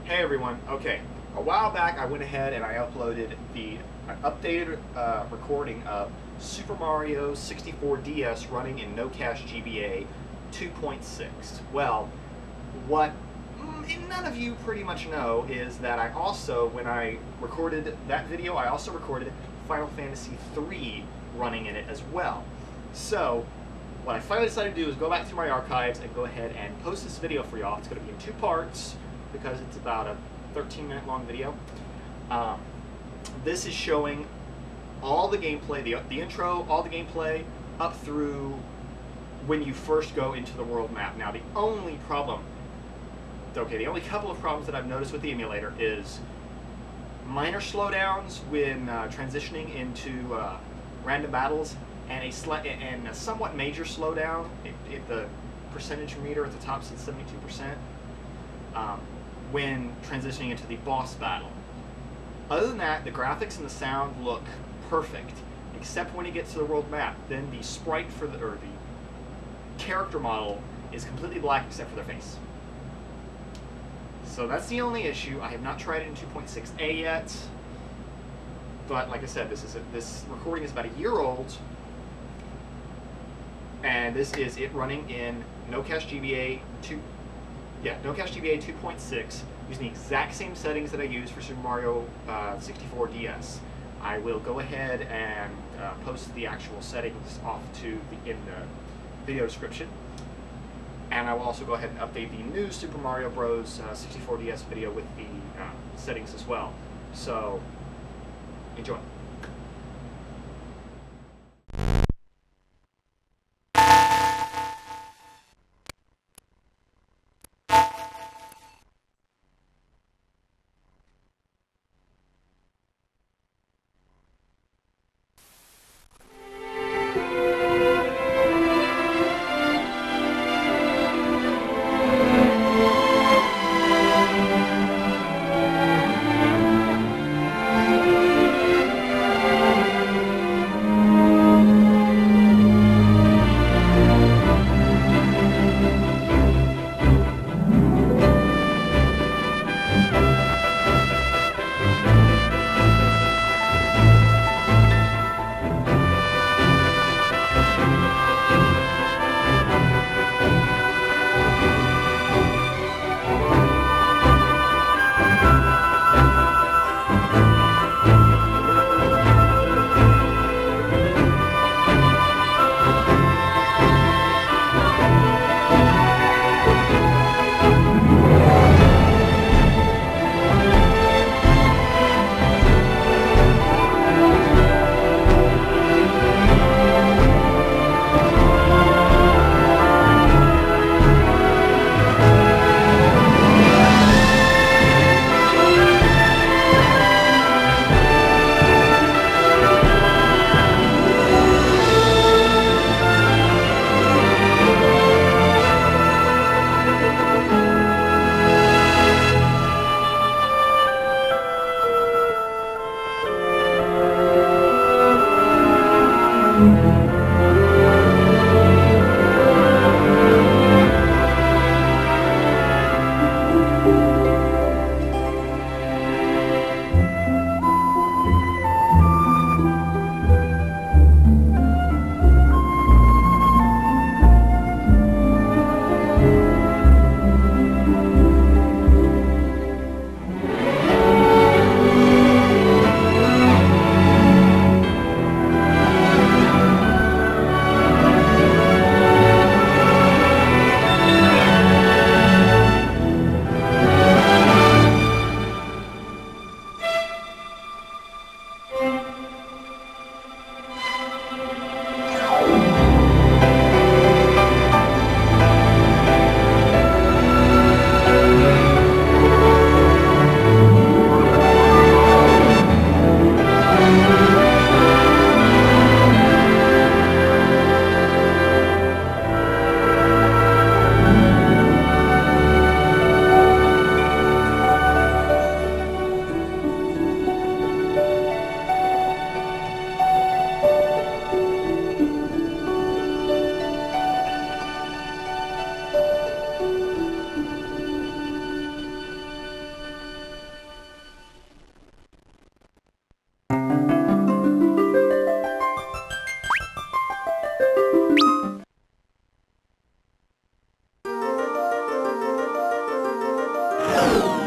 Hey everyone, okay, a while back I went ahead and I uploaded an updated recording of Super Mario 64 DS running in No Cache GBA 2.6. Well, what none of you pretty much know is that I also, when I recorded that video, I also recorded Final Fantasy III running in it as well. So, what I finally decided to do is go back through my archives and go ahead and post this video for y'all. It's going to be in 2 parts because it's about a 13-minute long video. This is showing all the gameplay, the intro, all the gameplay, up through when you first go into the world map. Now, the only couple of problems that I've noticed with the emulator is minor slowdowns when transitioning into random battles, and a somewhat major slowdown if the percentage meter at the top says 72%. When transitioning into the boss battle. Other than that, the graphics and the sound look perfect, except when you get to the world map. Then the sprite or the character model is completely black except for their face. So that's the only issue. I have not tried it in 2.6a yet, but like I said, this recording is about a year old, and this is it running in No Cache GBA 2.6, using the exact same settings that I use for Super Mario 64 DS. I will go ahead and post the actual settings off in the video description. And I will also go ahead and update the new Super Mario Bros. 64 DS video with the settings as well. So, enjoy. Bye.